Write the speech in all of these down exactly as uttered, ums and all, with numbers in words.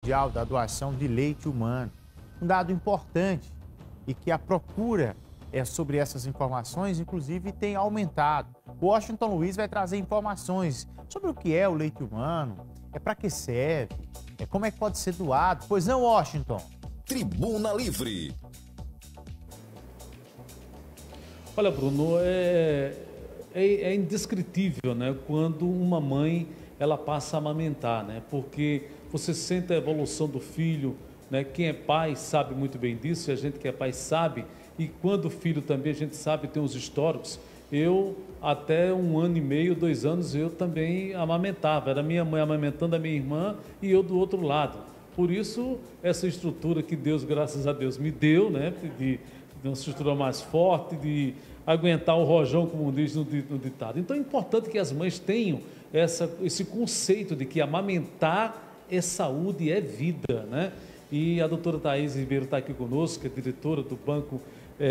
Mundial da Doação de Leite Humano. Um dado importante e que a procura é sobre essas informações, inclusive, tem aumentado. O Washington Luiz vai trazer informações sobre o que é o leite humano, é para que serve, é como é que pode ser doado. Pois não, Washington? Tribuna Livre. Olha, Bruno, é, é, é indescritível, né, quando uma mãe ela passa a amamentar, né, porque você sente a evolução do filho, né, quem é pai sabe muito bem disso, e a gente que é pai sabe, e quando o filho também, a gente sabe, tem os históricos. Eu, até um ano e meio, dois anos, eu também amamentava, era minha mãe amamentando a minha irmã e eu do outro lado. Por isso, essa estrutura que Deus, graças a Deus, me deu, né, de, de uma estrutura mais forte, de aguentar o rojão, como diz no, no ditado. Então, é importante que as mães tenham essa, esse conceito de que amamentar é saúde, é vida, né? E a doutora Thaís Ribeiro está aqui conosco, que é diretora do Banco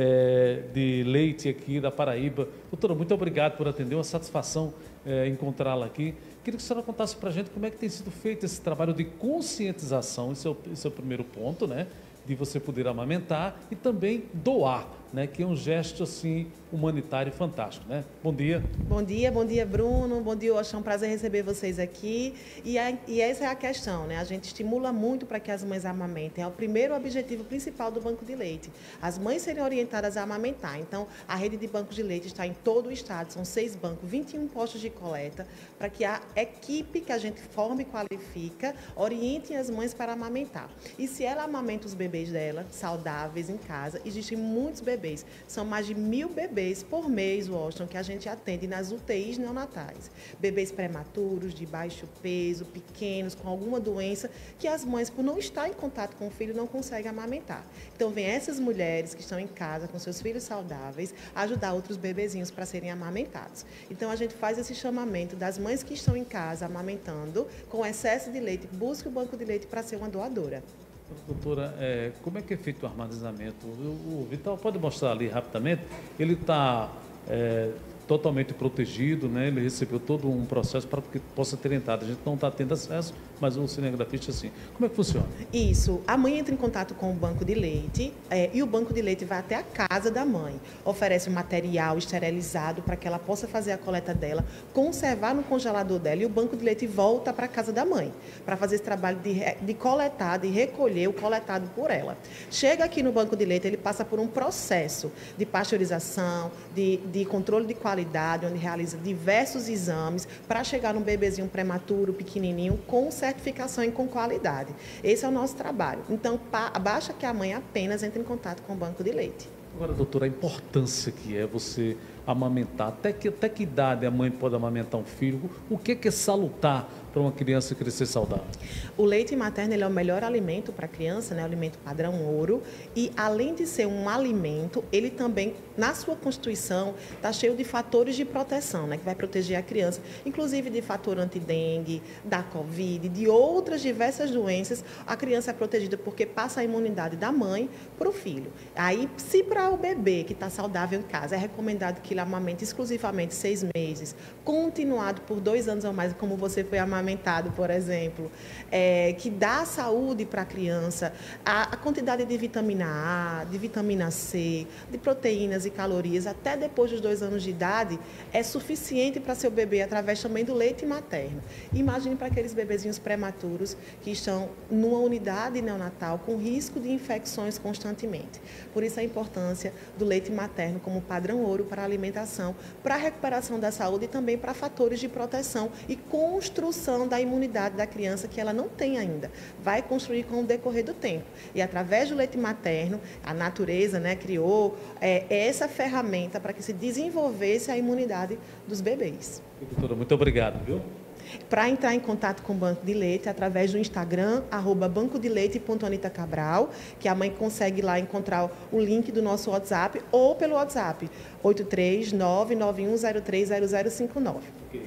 é, de Leite aqui da Paraíba. Doutora, muito obrigado por atender, uma satisfação é, encontrá-la aqui. Queria que a senhora contasse para a gente como é que tem sido feito esse trabalho de conscientização, esse é o, esse é o primeiro ponto, né? De você poder amamentar e também doar, né? Que é um gesto assim humanitário fantástico, né? Bom dia. Bom dia, bom dia, Bruno. Bom dia, Oxa. É um prazer receber vocês aqui. E, a, e essa é a questão, né? A gente estimula muito para que as mães amamentem. É o primeiro objetivo principal do Banco de Leite. As mães serem orientadas a amamentar. Então, a rede de bancos de leite está em todo o estado. São seis bancos, vinte e um postos de coleta, para que a equipe que a gente forma e qualifica oriente as mães para amamentar. E se ela amamenta os bebês dela, saudáveis em casa, existem muitos bebês. São mais de mil bebês por mês, Washington, que a gente atende nas U T Is neonatais. Bebês prematuros, de baixo peso, pequenos, com alguma doença, que as mães, por não estar em contato com o filho, não conseguem amamentar. Então, vem essas mulheres que estão em casa com seus filhos saudáveis, ajudar outros bebezinhos para serem amamentados. Então, a gente faz esse chamamento das mães que estão em casa amamentando, com excesso de leite, busque o banco de leite para ser uma doadora. Doutora, é, como é que é feito o armazenamento? O, o Vital pode mostrar ali rapidamente. Ele está é, totalmente protegido, né? Ele recebeu todo um processo para que possa ter entrada. A gente não está tendo acesso, mas o cinegrafista sim. Como é que funciona? Isso. A mãe entra em contato com o banco de leite é, e o banco de leite vai até a casa da mãe. Oferece um material esterilizado para que ela possa fazer a coleta dela, conservar no congelador dela e o banco de leite volta para a casa da mãe, para fazer esse trabalho de, de coletar, de recolher o coletado por ela. Chega aqui no banco de leite, ele passa por um processo de pasteurização, de, de controle de qualidade, onde realiza diversos exames para chegar num bebezinho prematuro, pequenininho, com certificação e com qualidade. Esse é o nosso trabalho. Então, basta que a mãe apenas entre em contato com o banco de leite. Agora, doutora, a importância que é você amamentar, até que, até que idade a mãe pode amamentar um filho? O que é, que é salutar para uma criança crescer saudável? O leite materno ele é o melhor alimento para a criança, né? O alimento padrão ouro. E, além de ser um alimento, ele também, na sua constituição, está cheio de fatores de proteção, né? Que vai proteger a criança, inclusive de fator antidengue, da Covid, de outras diversas doenças. A criança é protegida porque passa a imunidade da mãe para o filho. Aí, se para o bebê que está saudável em casa, é recomendado que ele amamente exclusivamente seis meses, continuado por dois anos ou mais, como você foi amamentado, por exemplo, é, que dá saúde para a criança, a, a quantidade de vitamina A, de vitamina C, de proteínas e calorias, até depois dos dois anos de idade, é suficiente para seu bebê, através também do leite materno. Imagine para aqueles bebezinhos prematuros que estão numa unidade neonatal com risco de infecções constantemente. Por isso a importância do leite materno como padrão ouro para a alimentação, para a recuperação da saúde e também para fatores de proteção e construção da imunidade da criança que ela não tem ainda. Vai construir com o decorrer do tempo. E através do leite materno, a natureza, né, criou é, essa ferramenta para que se desenvolvesse a imunidade dos bebês. Doutora, muito obrigado, viu? Para entrar em contato com o Banco de Leite, através do Instagram, arroba banco de leite ponto anita cabral, que a mãe consegue lá encontrar o link do nosso WhatsApp, ou pelo WhatsApp, oito três nove nove um zero três zero zero cinco nove. Okay.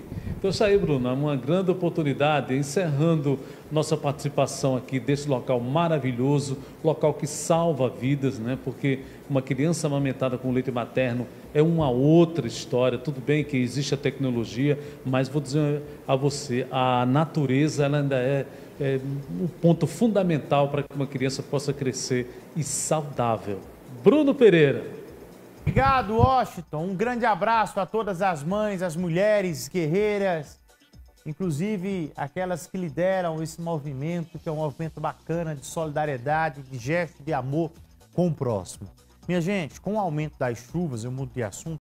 Então isso aí, Bruno, é uma grande oportunidade, encerrando nossa participação aqui desse local maravilhoso, local que salva vidas, né? Porque uma criança amamentada com leite materno é uma outra história. Tudo bem que existe a tecnologia, mas vou dizer a você, a natureza ela ainda é, é um ponto fundamental para que uma criança possa crescer e saudável. Bruno Pereira. Obrigado, Washington. Um grande abraço a todas as mães, as mulheres guerreiras, inclusive aquelas que lideram esse movimento, que é um movimento bacana de solidariedade, de gesto de amor com o próximo. Minha gente, com o aumento das chuvas, eu mudo de assunto,